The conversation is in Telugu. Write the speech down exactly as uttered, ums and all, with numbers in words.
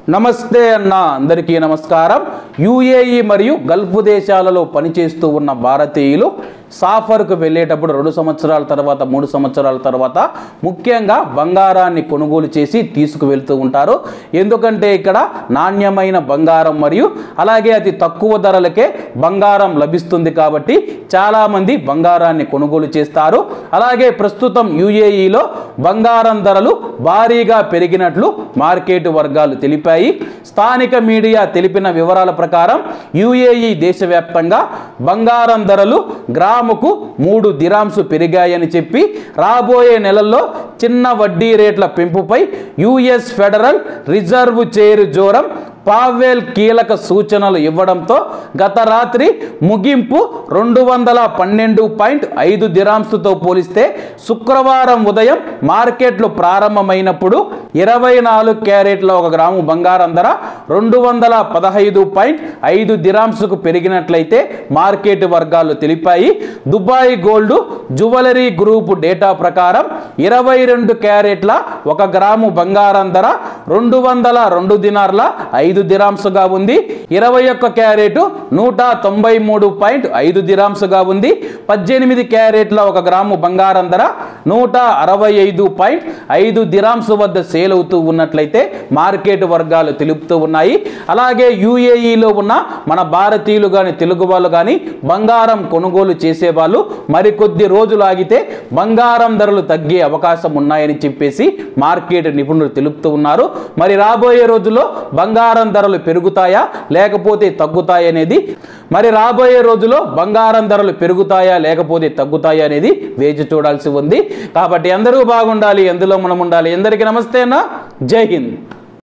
నమస్తే అన్న అందరికీ నమస్కారం। యూఏఈ మరియు గల్ఫ్ దేశాలలో పనిచేస్తూ ఉన్న భారతీయులు సాఫర్కు వెళ్ళేటప్పుడు రెండు సంవత్సరాల తర్వాత మూడు సంవత్సరాల తర్వాత ముఖ్యంగా బంగారాన్ని కొనుగోలు చేసి తీసుకువెళ్తూ ఉంటారు। ఎందుకంటే ఇక్కడ నాణ్యమైన బంగారం మరియు అలాగే అతి తక్కువ ధరలకే బంగారం లభిస్తుంది కాబట్టి చాలా మంది బంగారాన్ని కొనుగోలు చేస్తారు। అలాగే ప్రస్తుతం యూఏఈలో బంగారం ధరలు భారీగా పెరిగినట్లు మార్కెట్ వర్గాలు తెలిపాయి। స్థానిక మీడియా తెలిపిన వివరాల ప్రకారం యూఏఈ దేశవ్యాప్తంగా బంగారం ధరలు గ్రాముకు మూడు దిరామ్స్ పెరిగాయని చెప్పి రాబోయే నెలల్లో చిన్న వడ్డీ రేట్ల పెంపుపై US federal reserve chair Jerome Powell కీలక సూచనలు ఇవ్వడంతో గత రాత్రి ముగింపు రెండు వందల పన్నెండు పాయింట్ ఐదు దిరామ్స్తో పోలిస్తే శుక్రవారం ఉదయం మార్కెట్లు ప్రారంభమైనప్పుడు ఇరవై నాలుగు క్యారెట్ల ఒక గ్రాము బంగారం ధర రెండు వందల పదహైదు పాయింట్ ఐదు దిరామ్స్కు పెరిగినట్లయితే మార్కెట్ వర్గాలు తెలిపాయి। Dubai gold jewellery group data ప్రకారం ఇరవై రెండు క్యారెట్ల ఒక గ్రాము బంగారం ధర రెండు వందల రెండు దినార్ల ఐదు దిరామ్స్గా ఉంది। ఇరవై ఒక్క క్యారెట్ నూట తొంభై మూడు పాయింట్ ఐదు దిరామ్స్గా ఉంది। పద్దెనిమిది క్యారెట్ల ఒక గ్రాము బంగారం ధర నూట అరవై ఐదు పాయింట్ ఐదు దిరామ్స్ వద్ద సేల్ అవుతూ ఉన్నట్లయితే మార్కెట్ వర్గాలు తెలుపుతూ ఉన్నాయి। అలాగే యూఏఈలో ఉన్న మన భారతీయులు కానీ తెలుగు వాళ్ళు కానీ బంగారం కొనుగోలు చేసే వాళ్ళు మరికొద్ది రోజులు ఆగితే బంగారం ధరలు తగ్గే అవకాశం ఉన్నాయని చెప్పేసి మార్కెట్ నిపుణులు తెలుపుతూ ఉన్నారు। మరి రాబోయే రోజుల్లో బంగారం ధరలు పెరుగుతాయా లేకపోతే తగ్గుతాయా అనేది మరి రాబోయే రోజుల్లో బంగారం ధరలు పెరుగుతాయా లేకపోతే తగ్గుతాయా అనేది వేచి చూడాల్సి ఉంది। కాబట్టి అందరూ బాగుండాలి, ఎందులో మనం ఉండాలి। అందరికీ నమస్తే అన్న, జై హింద్।